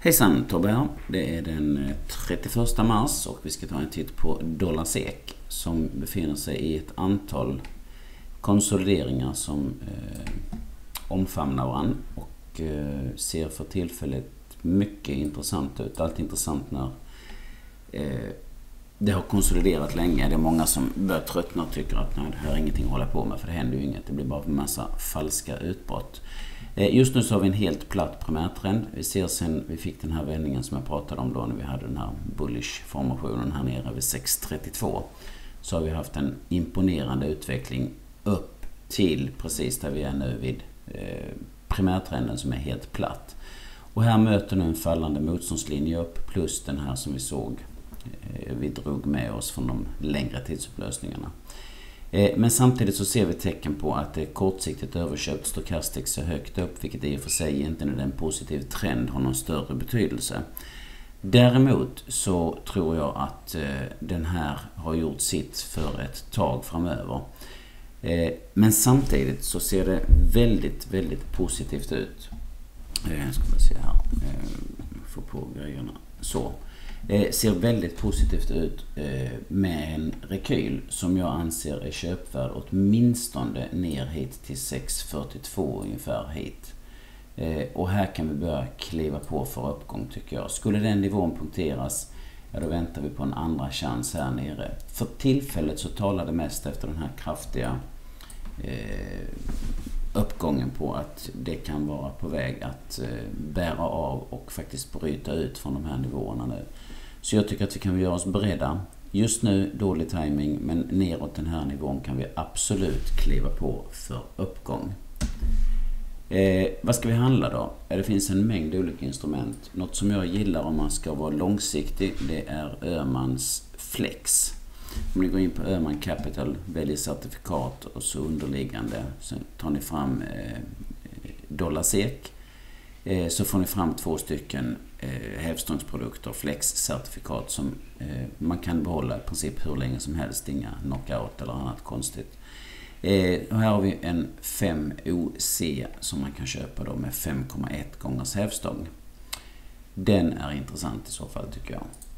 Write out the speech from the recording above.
Hejsan, Tobbe här. Det är den 31 mars och vi ska ta en titt på dollar SEK som befinner sig i ett antal konsolideringar som omfamnar varandra och ser för tillfället mycket intressant ut. Allt intressant när det har konsoliderat länge. Det är många som börjar tröttna och tycker att nej, det här är ingenting att hålla på med, för det händer ju inget. Det blir bara en massa falska utbrott. Just nu så har vi en helt platt primärtrend. Vi ser sen vi fick den här vändningen som jag pratade om då när vi hade den här bullish-formationen här nere vid 6.32. Så har vi haft en imponerande utveckling upp till precis där vi är nu vid primärtrenden som är helt platt. Och här möter nu en fallande motståndslinje upp plus den här som vi såg vi drog med oss från de längre tidsupplösningarna. Men samtidigt så ser vi tecken på att det kortsiktigt överköpt Stochastics är högt upp, vilket i och för sig inte när en positiv trend har någon större betydelse. Däremot så tror jag att den här har gjort sitt för ett tag framöver. Men samtidigt så ser det väldigt, väldigt positivt ut. Jag ska se här. Få på grejerna. Så. Ser väldigt positivt ut med en rekyl som jag anser är köpvärd åtminstone ner hit till 6.42 ungefär hit. Och här kan vi börja kliva på för uppgång tycker jag. Skulle den nivån punkteras, ja då väntar vi på en andra chans här nere. För tillfället så talar det mest efter den här kraftiga uppgången på att det kan vara på väg att bära av och faktiskt bryta ut från de här nivåerna nu. Så jag tycker att vi kan göra oss beredda. Just nu dålig timing, men neråt den här nivån kan vi absolut kliva på för uppgång. Vad ska vi handla då? Det finns en mängd olika instrument. Något som jag gillar om man ska vara långsiktig, det är Öhmans Flex. Om ni går in på Öhman Capital, väljer certifikat och så underliggande, så tar ni fram dollar SEK. Så får ni fram 2 stycken hävstångsprodukter, Flex-certifikat som man kan behålla i princip hur länge som helst, inga knockout eller annat konstigt. Och här har vi en 5OC som man kan köpa då med 5,1 gångers hävstång. Den är intressant i så fall tycker jag.